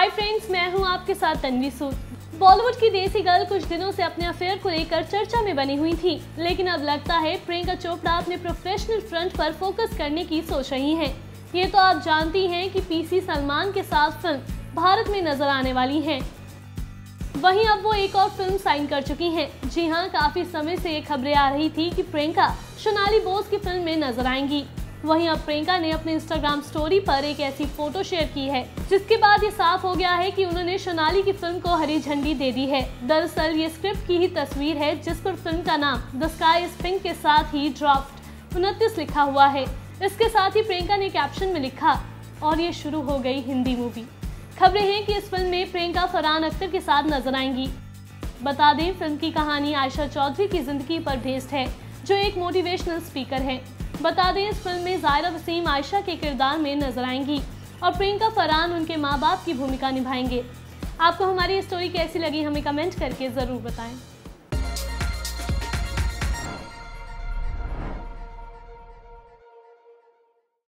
Hi friends, मैं हूं आपके साथ तन्वी सूद। बॉलीवुड की देसी गर्ल कुछ दिनों से अपने अफेयर को लेकर चर्चा में बनी हुई थी, लेकिन अब लगता है प्रियंका चोपड़ा अपने प्रोफेशनल फ्रंट पर फोकस करने की सोच रही हैं। ये तो आप जानती हैं कि पीसी सलमान के साथ फिल्म भारत में नजर आने वाली है। वहीं अब वो एक और फिल्म साइन कर चुकी हैं। जी हां, काफी समय से ये खबरें आ रही थी कि प्रियंका सोनाली बोस की फिल्म में नजर आएंगी। वहीं अब प्रियंका ने अपने इंस्टाग्राम स्टोरी पर एक ऐसी फोटो शेयर की है जिसके बाद ये साफ हो गया है कि उन्होंने सोनाली की फिल्म को हरी झंडी दे दी है। दरअसल ये स्क्रिप्ट की ही तस्वीर है जिस पर फिल्म का नाम द स्काई इज पिंक के साथ ही ड्राफ्ट 29 लिखा हुआ है। इसके साथ ही प्रियंका ने कैप्शन में लिखा, और ये शुरू हो गई हिंदी मूवी। खबरें हैं कि इस फिल्म में प्रियंका फरहान अख्तर के साथ नजर आएंगी। बता दें, फिल्म की कहानी आयशा चौधरी की जिंदगी पर बेस्ड है, जो एक मोटिवेशनल स्पीकर है। बता दें, इस फिल्म में ज़ायरा वसीम आयशा के किरदार में नजर आएंगी और प्रियंका फरहान उनके माँ बाप की भूमिका निभाएंगे। आपको हमारी स्टोरी कैसी लगी, हमें कमेंट करके ज़रूर बताएं।